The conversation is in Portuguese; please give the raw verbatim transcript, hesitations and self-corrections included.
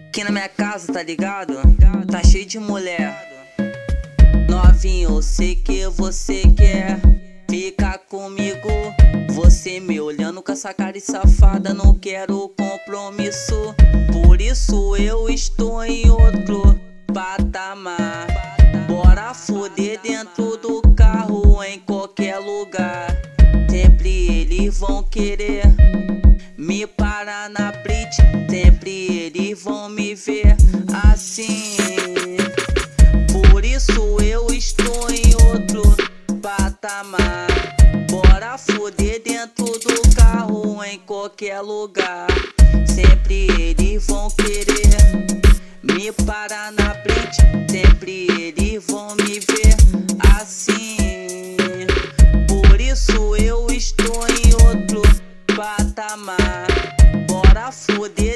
Aqui na minha casa, tá ligado? Tá cheio de mulher. Novinho, eu sei que você quer ficar comigo. Você me olhando com essa cara de safada, não quero compromisso. Por isso eu estou em outro patamar. Bora foder dentro do carro, em qualquer lugar. Sempre eles vão querer me parar na blitz, sempre eles vão me ver assim. Por isso eu estou em outro patamar. Bora foder dentro do carro, em qualquer lugar. Sempre eles vão querer me parar na blitz, sempre eles vão me ver assim. Por isso eu estou em outro patamar. Bora foder